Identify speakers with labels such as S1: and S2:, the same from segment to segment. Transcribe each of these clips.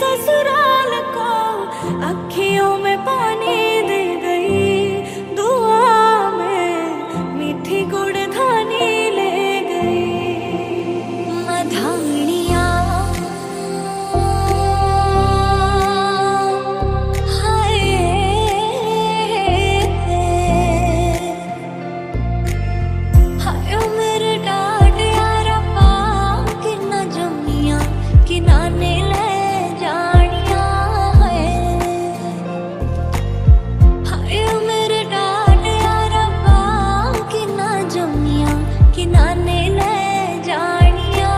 S1: ससुराल को अखियों में पानी दे गई, दुआ में मीठी गुड़धानी ले गई। मधानिया हाय हाय मेरे डाड यारा पा कि ना जमिया कि नाने ले जानिया है। हाय मेरे डाड यारा पा कि ना जमिया कि नाने ले जानिया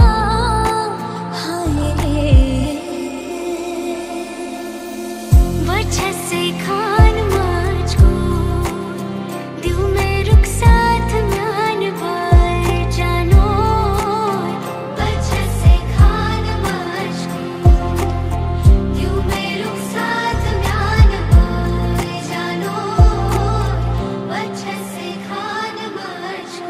S1: हाय। वजह से खान माज को दिल में रुक साथ म्यान पर जानो। वजह से खान माज को दिल में रुक साथ म्यान पर जानो। वजह से खान माज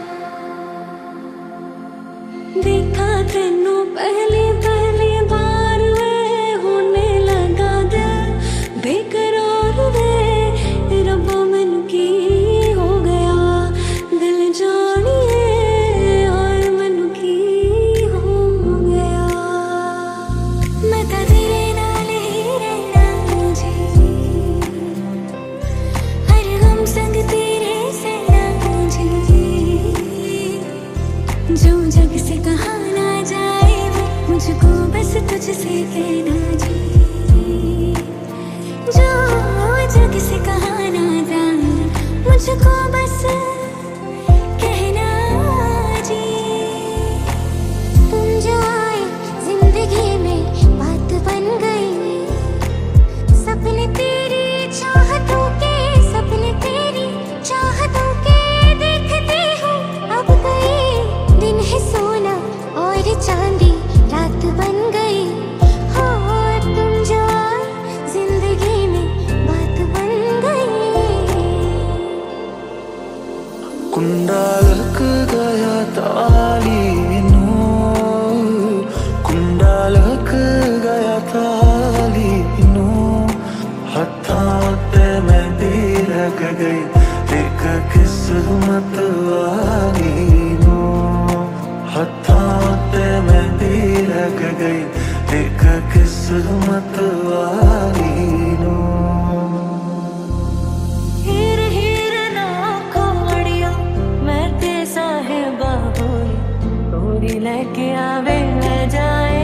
S1: को देखा तेनू पहली पहली बार वे होने लगा दिल बेकरार वे। रब्बा मैनू की हो गया दिल जानिए और मैनू की हो गया। मैं तो तेरे नाल ही रहना जी, हर गम संग तेरे सहना जी। जो जग से कहा ना जाए वो मुझको बस तुझसे कहना जी। जो जग से कहा ना जाए मुझको बस कहना जी। तुम जो आए जिंदगी में बात बन गई, सपने तेरी चाहतों के, सपने तेरी चाहतों के देखती हूँ अब कई दिन है सोना और चांदी रात बन गई। हो तुम जो आए जिंदगी में बात बन गई।
S2: कुंडालक गया तालीनो, कुंडालक गया तालीनो। हत्थां ते मेहंदी लग गई एक किस्मत वाली नो। हत्थां ते मेहंदी लग गई एक किस्मत वाली नो।
S1: हीर हीर ना खोड़ियो मैं ते साहिबा होई, कोड़ी लेके आवे ले जाए,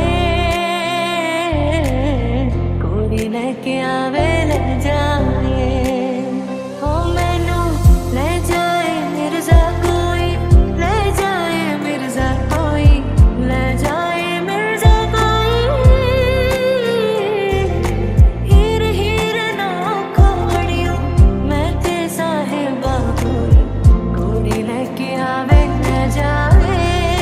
S1: कोड़ी लेके आवे ले जाए। ओ मैनू ले जाए मिर्जा कोई, ले जाए मिर्जा कोई, ले जाए मिर्जा कोई। हीर हीर ना खोड़ियो मैं ते साहिबा होई, कोड़ी लेके आवे ले जाए,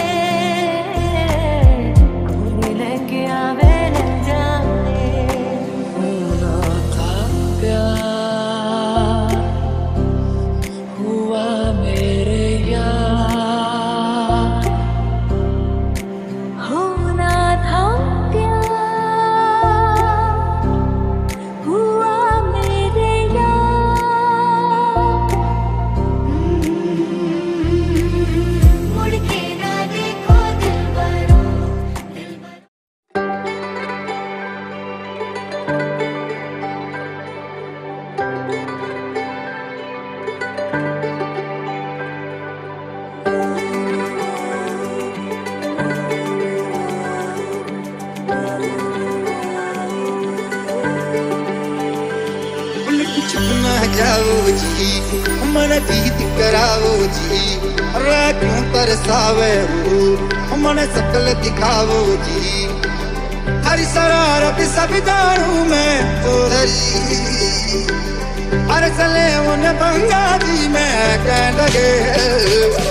S1: कोड़ी लेके आवे ले जाए।
S2: होना था प्यार हुआ मेरे यार।
S1: होना था प्यार हुआ मेरे यार। मुड़ के ना देखो दिलबरों,
S3: उलट छुपना जाओ जी, मन प्रीत कराओ जी। रे क्यों तरसावे हो मन सकल दिखाओ जी। हर शरारत सब जानू मैं तो हरी, हर चले उन बंगा जी मैं कह लगे।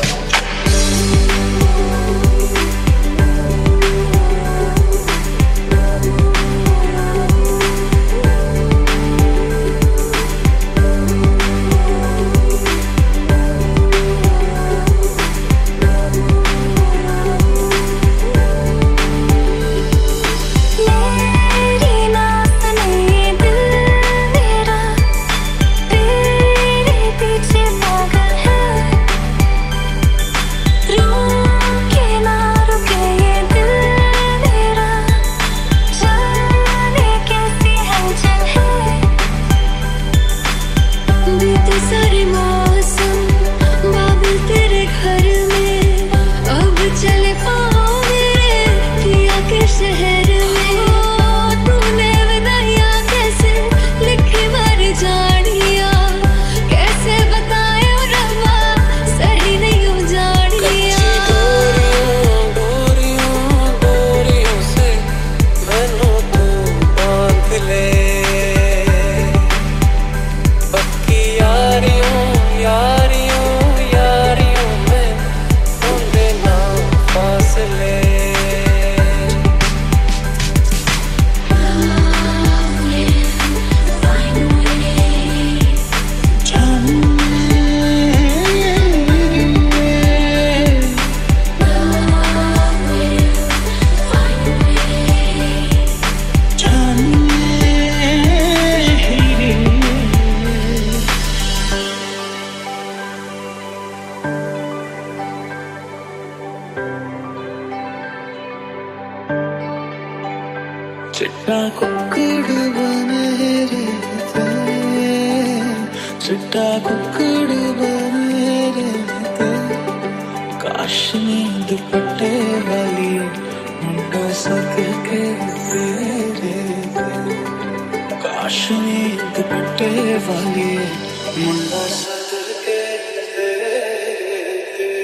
S1: मेरी
S2: कुक्कड़ बने रहते, चिट्टा कुक्कड़ बने रहते। काश नींद दुपट्टे वाली मुंडा सक के तेरे दे। काश नींद दुपट्टे वाली मुंडा सक के तेरे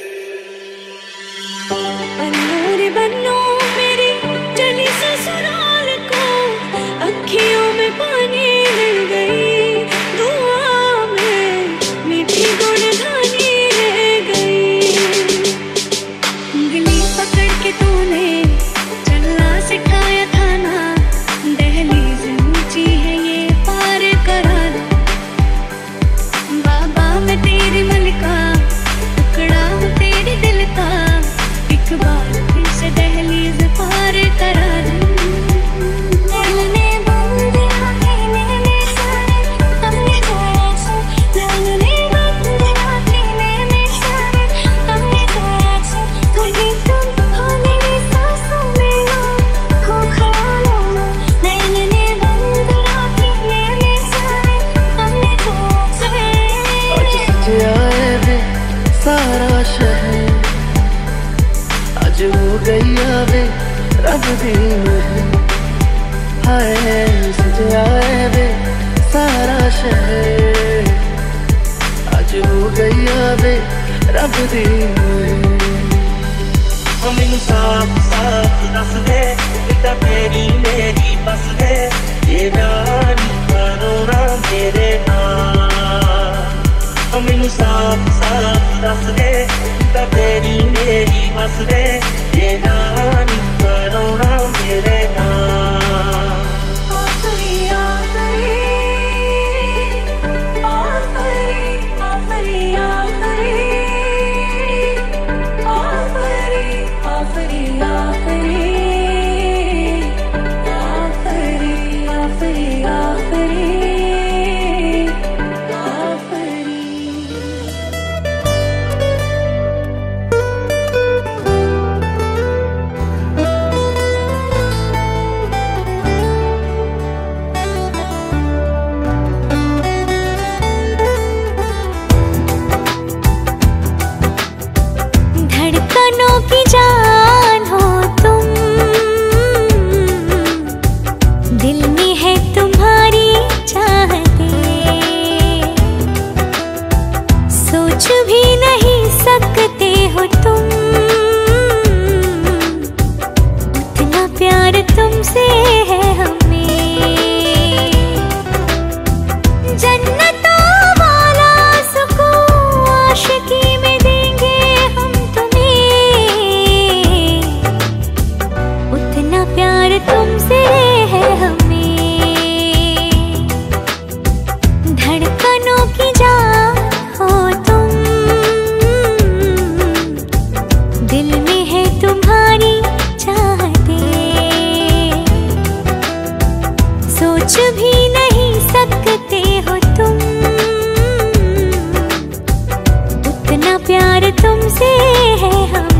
S1: दे। बन्नो मेरी चली ससुराल को, अखियों में पानी मिल गई, दुआ में मीठी गुड़धानी रह गई। उंगली पकड़ के तूने चलना सिखाया था ना, दहलीज ऊंची है ये पार करा दो। बाबा मैं तेरी मलिका, टुकड़ा हूँ तेरे दिल का, एक बार फिर से दहलीज पार करा दे। लगने बंद आँखें में सारे हमने गया से, लगने बंद आँखें में सारे हमने गया से। कभी तुम हो मेरी सांसों में हो ख्यालों में, लगने बंद आँखें में सारे हमने गया से।
S2: आज सज आए वे सारा शहर, आज हो गई वे रब दी महर। हाय सज आए वे सारा शहर, आज हो गई वे रब दी महर। मैनू साफ साफ दस दे, बेटा तेरी मेरी बस दे, ये जान करो ना मेरे नाम। मैनू साफ साफ दस दे, बेटा तेरी मेरी बस दे, ये जान करो ना मेरे नाम।
S1: आफरी आफरी आफरी आफरी आफरी आफरी आफरी आफरी आफरी आफरी आफरी। धड़कनों की जान हो तुम, दिल में है तुम्हारी चाहते, सोच भी नहीं सकते हो तुम, उतना प्यार तुमसे है हमें। जन्नतों वाला सुकून आशिकी में देंगे हम तुम्हें, उतना प्यार तुमसे है हमें। धड़कनों की जान हो तुम, दिल में है तुम्हारी चाहते, सोच भी नहीं सकते हो तुम, उतना प्यार तुमसे है हमें।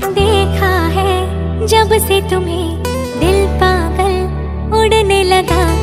S1: देखा है जब से तुम्हें दिल पागल उड़ने लगा,